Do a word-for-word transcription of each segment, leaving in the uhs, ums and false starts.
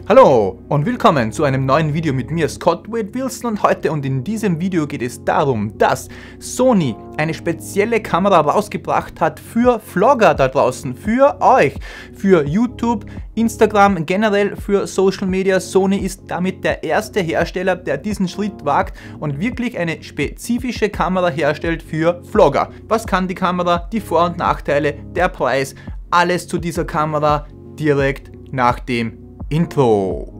Hallo und willkommen zu einem neuen Video mit mir, Scott Wade Wilson, und heute und in diesem Video geht es darum, dass Sony eine spezielle Kamera rausgebracht hat für Vlogger da draußen, für euch, für YouTube, Instagram, generell für Social Media. Sony ist damit der erste Hersteller, der diesen Schritt wagt und wirklich eine spezifische Kamera herstellt für Vlogger. Was kann die Kamera, die Vor- und Nachteile, der Preis, alles zu dieser Kamera direkt nach dem Intro.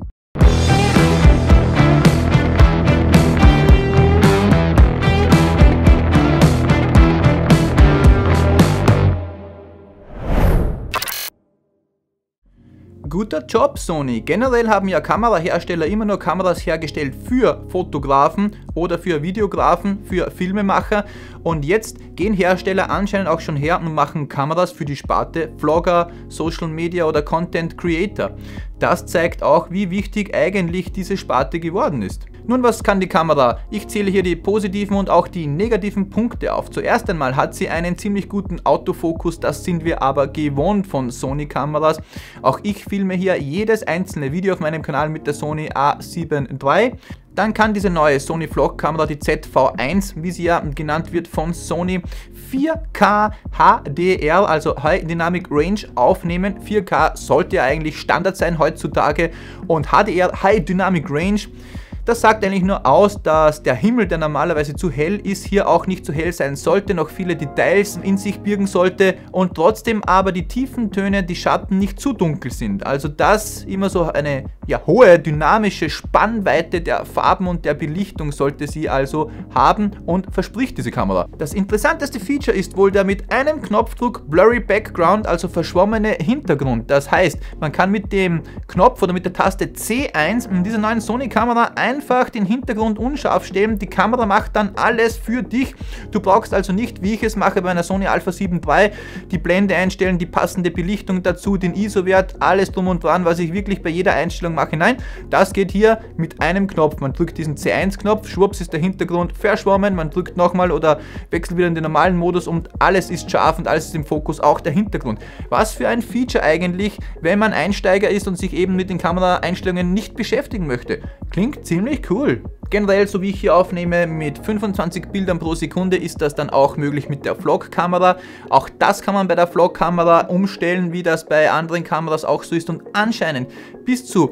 Guter Job, Sony. Generell haben ja Kamerahersteller immer nur Kameras hergestellt für Fotografen oder für Videografen, für Filmemacher, und jetzt gehen Hersteller anscheinend auch schon her und machen Kameras für die Sparte Vlogger, Social Media oder Content Creator. Das zeigt auch, wie wichtig eigentlich diese Sparte geworden ist. Nun, was kann die Kamera? Ich zähle hier die positiven und auch die negativen Punkte auf. Zuerst einmal hat sie einen ziemlich guten Autofokus, das sind wir aber gewohnt von Sony-Kameras. Auch ich filme hier jedes einzelne Video auf meinem Kanal mit der Sony A sieben drei. Dann kann diese neue Sony Vlog-Kamera, die Z V eins, wie sie ja genannt wird von Sony, vier K H D R, also High Dynamic Range, aufnehmen. vier K sollte ja eigentlich Standard sein heutzutage, und H D R, High Dynamic Range, das sagt eigentlich nur aus, dass der Himmel, der normalerweise zu hell ist, hier auch nicht zu hell sein sollte, noch viele Details in sich birgen sollte und trotzdem aber die tiefen Töne, die Schatten nicht zu dunkel sind. Also das immer so eine ja, hohe dynamische Spannweite der Farben und der Belichtung sollte sie also haben und verspricht diese Kamera. Das interessanteste Feature ist wohl der mit einem Knopfdruck Blurry Background, also verschwommene Hintergrund. Das heißt, man kann mit dem Knopf oder mit der Taste C eins in dieser neuen Sony-Kamera einfach den Hintergrund unscharf stellen. Die Kamera macht dann alles für dich. Du brauchst also nicht, wie ich es mache bei einer Sony Alpha sieben drei, die Blende einstellen, die passende Belichtung dazu, den I S O-Wert, alles drum und dran, was ich wirklich bei jeder Einstellung mache. Nein, das geht hier mit einem Knopf. Man drückt diesen C eins Knopf, schwupps ist der Hintergrund verschwommen, man drückt nochmal oder wechselt wieder in den normalen Modus und alles ist scharf und alles ist im Fokus, auch der Hintergrund. Was für ein Feature eigentlich, wenn man Einsteiger ist und sich eben mit den Kameraeinstellungen nicht beschäftigen möchte. Klingt ziemlich cool. Generell, so wie ich hier aufnehme, mit fünfundzwanzig Bildern pro Sekunde ist das dann auch möglich mit der Vlog-Kamera. Auch das kann man bei der Vlog-Kamera umstellen, wie das bei anderen Kameras auch so ist, und anscheinend bis zu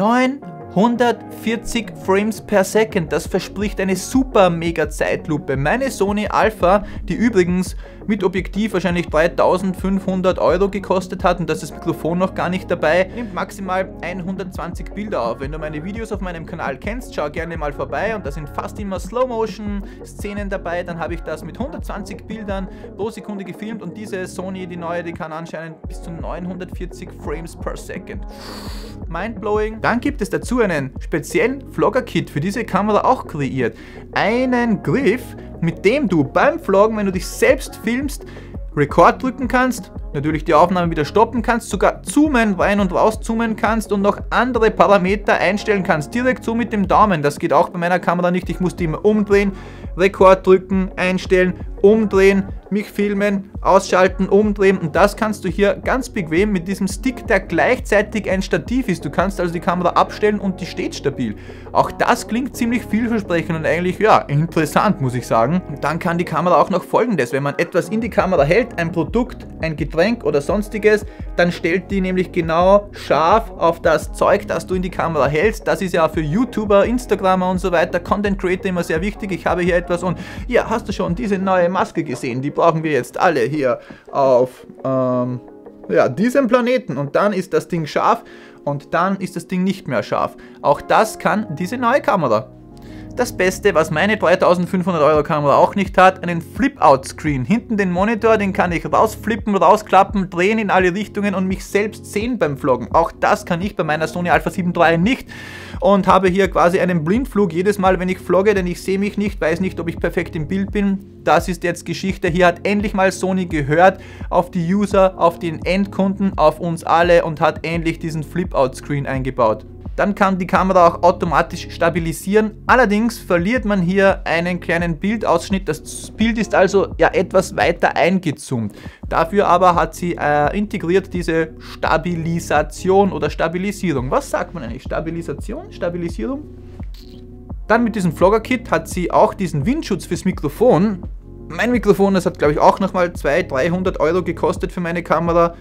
neunhundertvierzig Frames per Second. Das verspricht eine super mega Zeitlupe. Meine Sony Alpha, die übrigens mit Objektiv wahrscheinlich dreitausendfünfhundert Euro gekostet hat und das ist das Mikrofon noch gar nicht dabei, nimmt maximal hundertzwanzig Bilder auf. Wenn du meine Videos auf meinem Kanal kennst, schau gerne mal vorbei, und da sind fast immer Slow-Motion-Szenen dabei. Dann habe ich das mit hundertzwanzig Bildern pro Sekunde gefilmt, und diese Sony, die neue, die kann anscheinend bis zu neunhundertvierzig Frames per Second. Mindblowing. Dann gibt es dazu einen speziellen Vlogger-Kit für diese Kamera auch kreiert. Einen Griff, mit dem du beim Vloggen, wenn du dich selbst filmst, Record drücken kannst, natürlich die Aufnahme wieder stoppen kannst, sogar zoomen, rein und raus zoomen kannst und noch andere Parameter einstellen kannst, direkt so mit dem Daumen. Das geht auch bei meiner Kamera nicht, ich muss die immer umdrehen, Record drücken, einstellen, umdrehen, mich filmen, ausschalten, umdrehen, und das kannst du hier ganz bequem mit diesem Stick, der gleichzeitig ein Stativ ist. Du kannst also die Kamera abstellen und die steht stabil. Auch das klingt ziemlich vielversprechend und eigentlich, ja, interessant, muss ich sagen. Und dann kann die Kamera auch noch Folgendes: Wenn man etwas in die Kamera hält, ein Produkt, ein Getränk oder sonstiges, dann stellt die nämlich genau scharf auf das Zeug, das du in die Kamera hältst. Das ist ja für YouTuber, Instagramer und so weiter, Content Creator immer sehr wichtig. Ich habe hier etwas, und ja, hast du schon diese neue Maske gesehen? Die brauchen wir jetzt alle hier auf ähm, ja, diesem Planeten, und dann ist das Ding scharf und dann ist das Ding nicht mehr scharf. Auch das kann diese neue Kamera. Das Beste, was meine dreitausendfünfhundert Euro Kamera auch nicht hat, einen Flip-Out-Screen. Hinten den Monitor, den kann ich rausflippen, rausklappen, drehen in alle Richtungen und mich selbst sehen beim Vloggen. Auch das kann ich bei meiner Sony Alpha sieben drei nicht, und habe hier quasi einen Blindflug jedes Mal, wenn ich vlogge, denn ich sehe mich nicht, weiß nicht, ob ich perfekt im Bild bin. Das ist jetzt Geschichte. Hier hat endlich mal Sony gehört auf die User, auf den Endkunden, auf uns alle, und hat endlich diesen Flip-Out-Screen eingebaut. dann kann die Kamera auch automatisch stabilisieren. Allerdings verliert man hier einen kleinen Bildausschnitt. Das Bild ist also ja etwas weiter eingezoomt. Dafür aber hat sie äh, integriert diese Stabilisation oder Stabilisierung. Was sagt man eigentlich? Stabilisation? Stabilisierung? Dann mit diesem Vlogger-Kit hat sie auch diesen Windschutz fürs Mikrofon. Mein Mikrofon, das hat glaube ich auch nochmal zweihundert, dreihundert Euro gekostet für meine Kamera.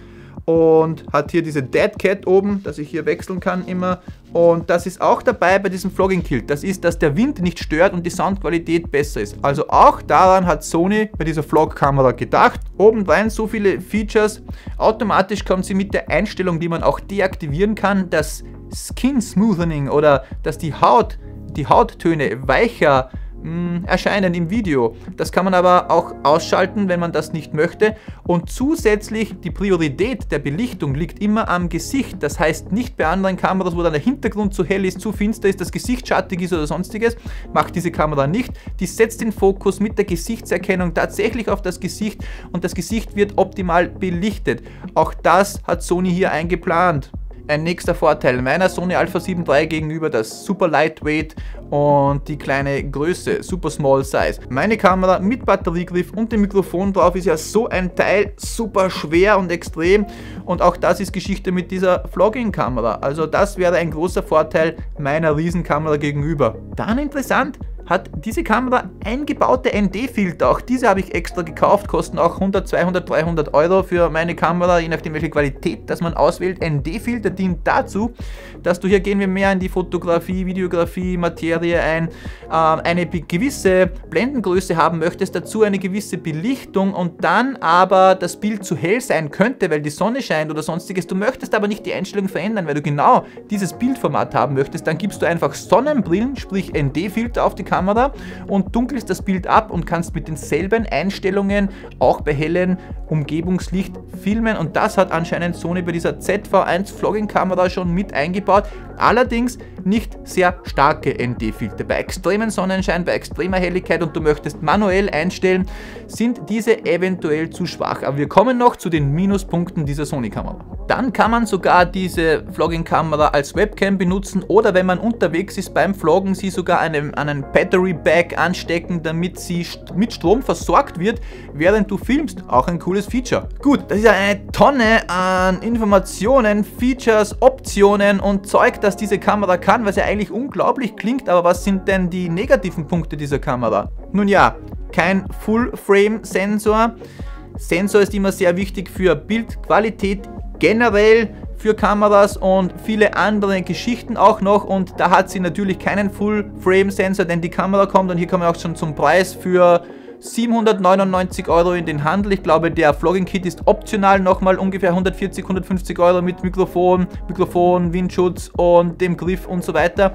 Und hat hier diese Dead Cat oben, dass ich hier wechseln kann immer. Und das ist auch dabei bei diesem Vlogging-Kit. Das ist, dass der Wind nicht stört und die Soundqualität besser ist. Also auch daran hat Sony bei dieser Vlog-Kamera gedacht. Obendrein so viele Features. Automatisch kommt sie mit der Einstellung, die man auch deaktivieren kann, das Skin Smoothening oder dass die Haut, die Hauttöne weicher erscheinen im Video. Das kann man aber auch ausschalten, wenn man das nicht möchte. Und zusätzlich die Priorität der Belichtung liegt immer am Gesicht. Das heißt nicht bei anderen Kameras, wo dann der Hintergrund zu hell ist, zu finster ist, das Gesicht schattig ist oder sonstiges. Macht diese Kamera nicht. Die setzt den Fokus mit der Gesichtserkennung tatsächlich auf das Gesicht und das Gesicht wird optimal belichtet. Auch das hat Sony hier eingeplant. Ein nächster Vorteil meiner Sony Alpha sieben drei gegenüber das Super Lightweight und die kleine Größe, Super Small Size. Meine Kamera mit Batteriegriff und dem Mikrofon drauf ist ja so ein Teil, super schwer und extrem. Und auch das ist Geschichte mit dieser Vlogging-Kamera. Also das wäre ein großer Vorteil meiner Riesenkamera gegenüber. Dann interessant, hat diese Kamera eingebaute N D-Filter. Auch diese habe ich extra gekauft, kosten auch hundert, zweihundert, dreihundert Euro für meine Kamera, je nachdem welche Qualität das man auswählt. N D-Filter dient dazu, dass du, hier gehen wir mehr in die Fotografie, Videografie, Materie ein, äh, eine gewisse Blendengröße haben möchtest, dazu eine gewisse Belichtung und dann aber das Bild zu hell sein könnte, weil die Sonne scheint oder sonstiges. Du möchtest aber nicht die Einstellung verändern, weil du genau dieses Bildformat haben möchtest. Dann gibst du einfach Sonnenbrillen, sprich N D-Filter auf die Kamera und dunkelst das Bild ab und kannst mit denselben Einstellungen auch bei hellem Umgebungslicht filmen und das hat anscheinend Sony bei dieser Z V eins Vlogging Kamera schon mit eingebaut, allerdings nicht sehr starke N D-Filter. Bei extremen Sonnenschein, bei extremer Helligkeit und du möchtest manuell einstellen, sind diese eventuell zu schwach, aber wir kommen noch zu den Minuspunkten dieser Sony Kamera. Dann kann man sogar diese Vlogging-Kamera als Webcam benutzen oder wenn man unterwegs ist beim Vloggen, sie sogar an einen, an einen Battery Bag anstecken, damit sie mit Strom versorgt wird, während du filmst. Auch ein cooles Feature. Gut, das ist ja eine Tonne an Informationen, Features, Optionen und Zeug, das diese Kamera kann, was ja eigentlich unglaublich klingt, aber was sind denn die negativen Punkte dieser Kamera? Nun ja, kein Full-Frame-Sensor. Sensor ist immer sehr wichtig für Bildqualität, generell für Kameras und viele andere Geschichten auch noch und da hat sie natürlich keinen Full-Frame-Sensor, denn die Kamera kommt und hier kommen wir auch schon zum Preis für siebenhundertneunundneunzig Euro in den Handel. Ich glaube, der Vlogging-Kit ist optional nochmal ungefähr hundertvierzig, hundertfünfzig Euro mit Mikrofon, Mikrofon, Windschutz und dem Griff und so weiter.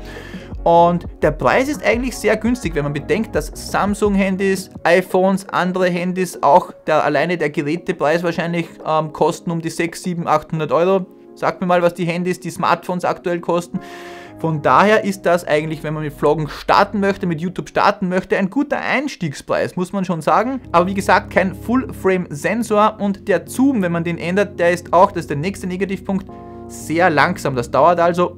Und der Preis ist eigentlich sehr günstig, wenn man bedenkt, dass Samsung-Handys, iPhones, andere Handys, auch der, alleine der Gerätepreis wahrscheinlich ähm, kosten um die sechshundert, siebenhundert, achthundert Euro. Sagt mir mal, was die Handys, die Smartphones aktuell kosten. Von daher ist das eigentlich, wenn man mit Vloggen starten möchte, mit YouTube starten möchte, ein guter Einstiegspreis, muss man schon sagen. Aber wie gesagt, kein Full-Frame-Sensor und der Zoom, wenn man den ändert, der ist auch, das ist der nächste Negativpunkt, sehr langsam. Das dauert also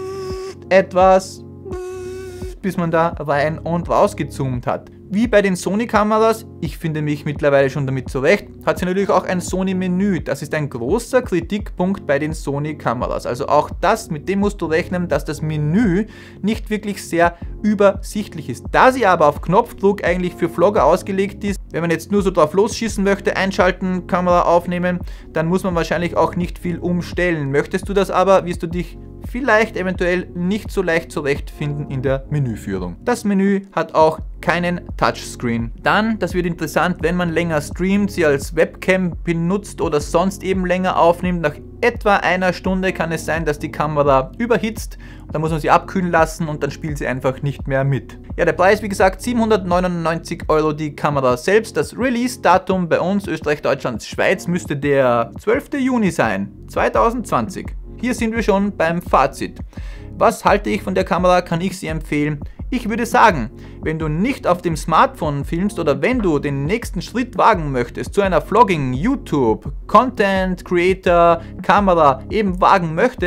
etwas, bis man da rein und raus gezoomt hat. Wie bei den Sony-Kameras, ich finde mich mittlerweile schon damit zurecht, hat sie natürlich auch ein Sony-Menü. Das ist ein großer Kritikpunkt bei den Sony-Kameras. Also auch das, mit dem musst du rechnen, dass das Menü nicht wirklich sehr übersichtlich ist. Da sie aber auf Knopfdruck eigentlich für Vlogger ausgelegt ist, wenn man jetzt nur so drauf losschießen möchte, einschalten, Kamera aufnehmen, dann muss man wahrscheinlich auch nicht viel umstellen. Möchtest du das aber, wirst du dich vielleicht eventuell nicht so leicht zurechtfinden in der Menüführung. Das Menü hat auch keinen Touchscreen. Dann, das wird interessant, wenn man länger streamt, sie als Webcam benutzt oder sonst eben länger aufnimmt, nach etwa einer Stunde kann es sein, dass die Kamera überhitzt. Da muss man sie abkühlen lassen und dann spielt sie einfach nicht mehr mit. Ja, der Preis, wie gesagt, siebenhundertneunundneunzig Euro die Kamera selbst. Das Release-Datum bei uns, Österreich, Deutschland, Schweiz, müsste der zwölfte Juni sein, zweitausendzwanzig. Hier sind wir schon beim Fazit. Was halte ich von der Kamera? Kann ich sie empfehlen? Ich würde sagen, wenn du nicht auf dem Smartphone filmst oder wenn du den nächsten Schritt wagen möchtest, zu einer Vlogging, YouTube, Content Creator, Kamera eben wagen möchtest,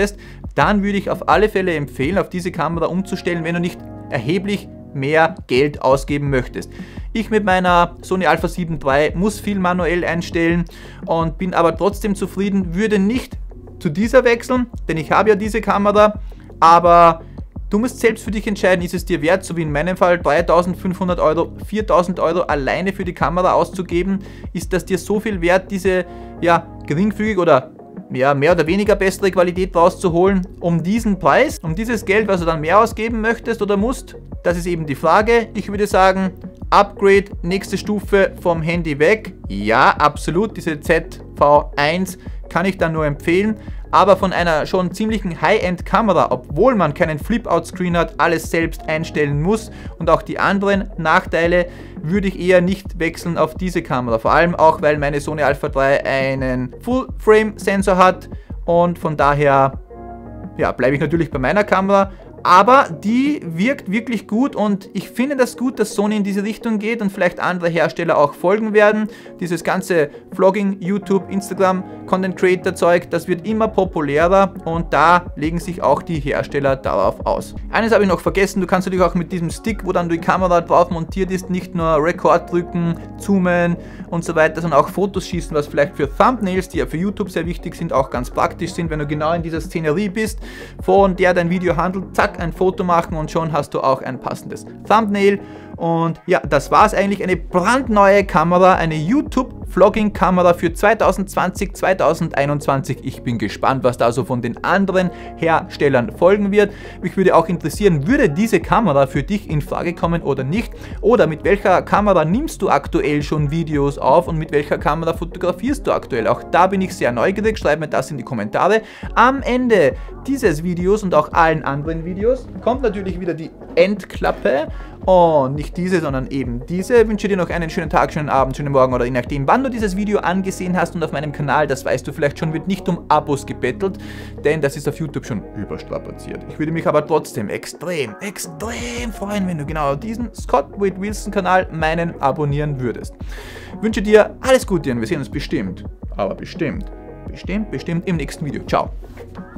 dann würde ich auf alle Fälle empfehlen, auf diese Kamera umzustellen, wenn du nicht erheblich mehr Geld ausgeben möchtest. Ich mit meiner Sony Alpha sieben drei muss viel manuell einstellen und bin aber trotzdem zufrieden, würde nicht zu dieser wechseln, denn ich habe ja diese Kamera, aber du musst selbst für dich entscheiden, ist es dir wert, so wie in meinem Fall dreitausendfünfhundert Euro, viertausend Euro alleine für die Kamera auszugeben, ist das dir so viel wert, diese ja geringfügig oder ja, mehr oder weniger bessere Qualität rauszuholen, um diesen Preis, um dieses Geld, was du dann mehr ausgeben möchtest oder musst? Das ist eben die Frage. Ich würde sagen, Upgrade, nächste Stufe vom Handy weg. Ja, absolut, diese Z V eins kann ich dann nur empfehlen, aber von einer schon ziemlichen High-End-Kamera, obwohl man keinen Flip-Out-Screen hat, alles selbst einstellen muss und auch die anderen Nachteile, würde ich eher nicht wechseln auf diese Kamera. Vor allem auch, weil meine Sony Alpha drei einen Full-Frame-Sensor hat und von daher ja, bleibe ich natürlich bei meiner Kamera. Aber die wirkt wirklich gut und ich finde das gut, dass Sony in diese Richtung geht und vielleicht andere Hersteller auch folgen werden. Dieses ganze Vlogging, YouTube, Instagram, Content Creator Zeug, das wird immer populärer und da legen sich auch die Hersteller darauf aus. Eines habe ich noch vergessen, du kannst natürlich auch mit diesem Stick, wo dann die Kamera drauf montiert ist, nicht nur Record drücken, zoomen und so weiter, sondern auch Fotos schießen, was vielleicht für Thumbnails, die ja für YouTube sehr wichtig sind, auch ganz praktisch sind, wenn du genau in dieser Szenerie bist, von der dein Video handelt, zack, ein Foto machen und schon hast du auch ein passendes Thumbnail. Und ja, das war es eigentlich, eine brandneue Kamera, eine YouTube-Vlogging-Kamera für zweitausendzwanzig, zweitausendeinundzwanzig. Ich bin gespannt, was da so von den anderen Herstellern folgen wird. Mich würde auch interessieren, würde diese Kamera für dich in Frage kommen oder nicht? Oder mit welcher Kamera nimmst du aktuell schon Videos auf und mit welcher Kamera fotografierst du aktuell? Auch da bin ich sehr neugierig, schreib mir das in die Kommentare. Am Ende dieses Videos und auch allen anderen Videos kommt natürlich wieder die Endklappe. Und nicht diese, sondern eben diese. Ich wünsche dir noch einen schönen Tag, schönen Abend, schönen Morgen oder je nachdem, wann du dieses Video angesehen hast. Und auf meinem Kanal, das weißt du vielleicht schon, wird nicht um Abos gebettelt, denn das ist auf YouTube schon überstrapaziert. Ich würde mich aber trotzdem extrem, extrem freuen, wenn du genau diesen Scott Wade Wilson Kanal, meinen, abonnieren würdest. Ich wünsche dir alles Gute und wir sehen uns bestimmt, aber bestimmt, bestimmt, bestimmt im nächsten Video. Ciao.